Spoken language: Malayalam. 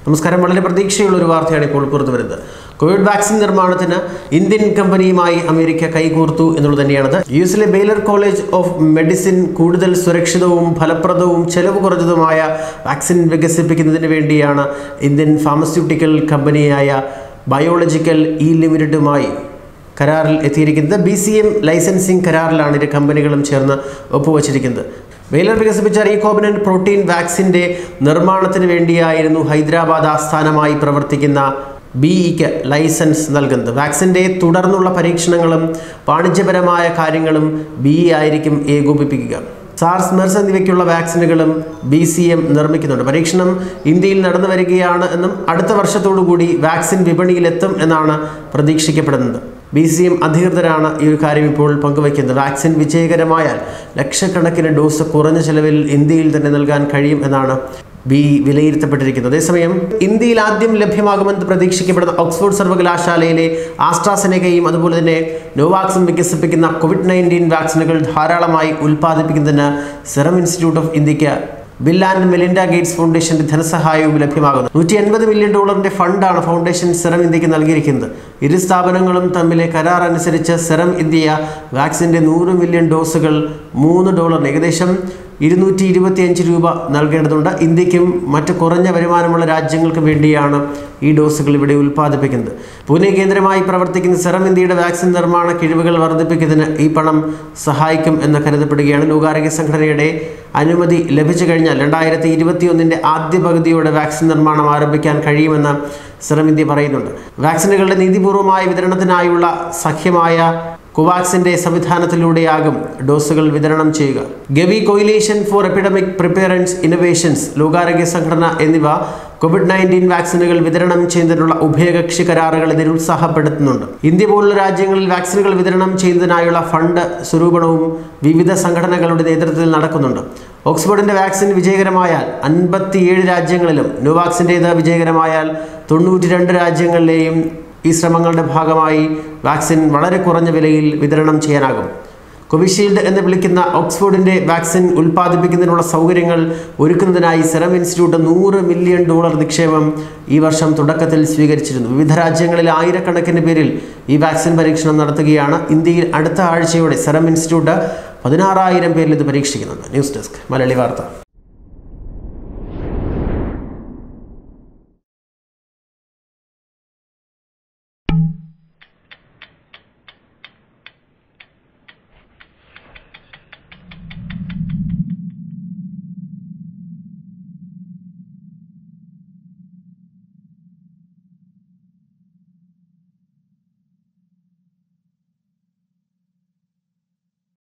നമസ്കാരം. വളരെ പ്രതീക്ഷയുള്ള ഒരു വാർത്തയാണ് ഇപ്പോൾ പുറത്തുവരുന്നത്. കോവിഡ് വാക്സിൻ നിർമ്മാണത്തിന് ഇന്ത്യൻ കമ്പനിയുമായി അമേരിക്ക കൈകോർത്തു എന്നുള്ളത് തന്നെയാണത്. യുഎസിലെ ബെയ്ലർ കോളേജ് ഓഫ് മെഡിസിൻ കൂടുതൽ സുരക്ഷിതവും ഫലപ്രദവും ചെലവ് കുറഞ്ഞതുമായ വാക്സിൻ വികസിപ്പിക്കുന്നതിന് വേണ്ടിയാണ് ഇന്ത്യൻ ഫാർമസ്യൂട്ടിക്കൽ കമ്പനിയായ ബയോളജിക്കൽ ലിമിറ്റഡുമായി കരാറിൽ എത്തിയിരിക്കുന്നത്. BCM ലൈസൻസിംഗ് കരാറിലാണ് ഇരു കമ്പനികളും ചേർന്ന് ഒപ്പുവച്ചിരിക്കുന്നത്. ബെയ്ലർ വികസിപ്പിച്ച റീകോബിനന്റ് പ്രോട്ടീൻ വാക്സിൻ്റെ നിർമ്മാണത്തിന് വേണ്ടിയായിരുന്നു ഹൈദരാബാദ് ആസ്ഥാനമായി പ്രവർത്തിക്കുന്ന BEക്ക് ലൈസൻസ് നൽകുന്നത്. വാക്സിൻ്റെ തുടർന്നുള്ള പരീക്ഷണങ്ങളും വാണിജ്യപരമായ കാര്യങ്ങളും BE ആയിരിക്കും ഏകോപിപ്പിക്കുക. SARS, MERS എന്നിവയ്ക്കുള്ള വാക്സിനുകളും BCM നിർമ്മിക്കുന്നുണ്ട്. പരീക്ഷണം ഇന്ത്യയിൽ നടന്നു വരികയാണ് എന്നും അടുത്ത വർഷത്തോടുകൂടി വാക്സിൻ വിപണിയിലെത്തും എന്നാണ് പ്രതീക്ഷിക്കപ്പെടുന്നത്. BCM അധികൃതരാണ് ഈ ഒരു കാര്യം ഇപ്പോൾ പങ്കുവയ്ക്കുന്നത്. വാക്സിൻ വിജയകരമായാൽ ലക്ഷക്കണക്കിന് ഡോസ് കുറഞ്ഞ ചെലവിൽ ഇന്ത്യയിൽ തന്നെ നൽകാൻ കഴിയും എന്നാണ് BE വിലയിരുത്തപ്പെട്ടിരിക്കുന്നത്. അതേസമയം ഇന്ത്യയിൽ ആദ്യം ലഭ്യമാകുമെന്ന് പ്രതീക്ഷിക്കപ്പെടുന്ന ഓക്സ്ഫോർഡ് സർവകലാശാലയിലെ ആസ്ട്രാസെനെക്കയും അതുപോലെ തന്നെ നോവാക്സും വികസിപ്പിക്കുന്ന COVID-19 വാക്സിനുകൾ ധാരാളമായി ഉൽപ്പാദിപ്പിക്കുന്നതിന് സെറം ഇൻസ്റ്റിറ്റ്യൂട്ട് ഓഫ് ഇന്ത്യക്ക് ബിൽ ആൻഡ് മെലിൻഡ ഗേറ്റ്സ് ഫൗണ്ടേഷന്റെ ധനസഹായവും ലഭ്യമാകുന്നു. $150 മില്യൺ ഫണ്ടാണ് ഫൗണ്ടേഷൻ സെറം ഇന്ത്യക്ക് നൽകിയിരിക്കുന്നത്. ഇരു സ്ഥാപനങ്ങളും തമ്മിലെ കരാർ അനുസരിച്ച് സെറം ഇന്ത്യ വാക്സിൻ്റെ 100 മില്യൺ ഡോസുകൾ $3 ഏകദേശം 225 രൂപ നൽകേണ്ടതുണ്ട്. ഇന്ത്യക്കും മറ്റ് കുറഞ്ഞ വരുമാനമുള്ള രാജ്യങ്ങൾക്ക് വേണ്ടിയാണ് ഈ ഡോസുകൾ ഇവിടെ ഉൽപ്പാദിപ്പിക്കുന്നത്. പൂനെ കേന്ദ്രമായി പ്രവർത്തിക്കുന്ന സെറം ഇന്ത്യയുടെ വാക്സിൻ നിർമ്മാണ കിഴിവുകൾ വർദ്ധിപ്പിക്കുന്നതിന് ഈ പണം സഹായിക്കും എന്ന് കരുതപ്പെടുകയാണ്. ലോകാരോഗ്യ സംഘടനയുടെ അനുമതി ലഭിച്ചു കഴിഞ്ഞാൽ 2021 ആദ്യ പകുതിയോടെ വാക്സിൻ നിർമ്മാണം ആരംഭിക്കാൻ കഴിയുമെന്ന് സെറം ഇന്ത്യ പറയുന്നുണ്ട്. വാക്സിനുകളുടെ നീതിപൂർവമായ വിതരണത്തിനായുള്ള സഖ്യമായ കോവാക്സിൻ്റെ സംവിധാനത്തിലൂടെയാകും ഡോസുകൾ വിതരണം ചെയ്യുക. Gavi coalition for epidemic preparedness innovations, ലോകാരോഗ്യ സംഘടന എന്നിവ COVID-19 വാക്സിനുകൾ വിതരണം ചെയ്യുന്നതിനുള്ള ഉഭയകക്ഷി കരാറുകൾ നിരുത്സാഹപ്പെടുത്തുന്നുണ്ട്. ഇന്ത്യ പോലുള്ള രാജ്യങ്ങളിൽ വാക്സിനുകൾ വിതരണം ചെയ്യുന്നതിനായുള്ള ഫണ്ട് സ്വരൂപണവും വിവിധ സംഘടനകളുടെ നേതൃത്വത്തിൽ നടക്കുന്നുണ്ട്. ഓക്സ്ഫോർഡിൻ്റെ വാക്സിൻ വിജയകരമായാൽ 57 രാജ്യങ്ങളിലും നോവാക്സിൻ്റേത് വിജയകരമായാൽ 92 രാജ്യങ്ങളിലെയും ഈ ശ്രമങ്ങളുടെ ഭാഗമായി വാക്സിൻ വളരെ കുറഞ്ഞ വിലയിൽ വിതരണം ചെയ്യാനാകും. കോവിഷീൽഡ് എന്ന് വിളിക്കുന്ന ഓക്സ്ഫോർഡിൻ്റെ വാക്സിൻ ഉൽപ്പാദിപ്പിക്കുന്നതിനുള്ള സൗകര്യങ്ങൾ ഒരുക്കുന്നതിനായി സെറം ഇൻസ്റ്റിറ്റ്യൂട്ട് $100 മില്യൺ നിക്ഷേപം ഈ വർഷം തുടക്കത്തിൽ സ്വീകരിച്ചിരുന്നു. വിവിധ രാജ്യങ്ങളിൽ ആയിരക്കണക്കിന് പേരിൽ ഈ വാക്സിൻ പരീക്ഷണം നടത്തുകയാണ്. ഇന്ത്യയിൽ അടുത്ത ആഴ്ചയോടെ സെറം ഇൻസ്റ്റിറ്റ്യൂട്ട് 16,000 പേരിൽ ഇത് പരീക്ഷിക്കുന്നുണ്ട്. ന്യൂസ് ഡെസ്ക് മലയാളി വാർത്ത.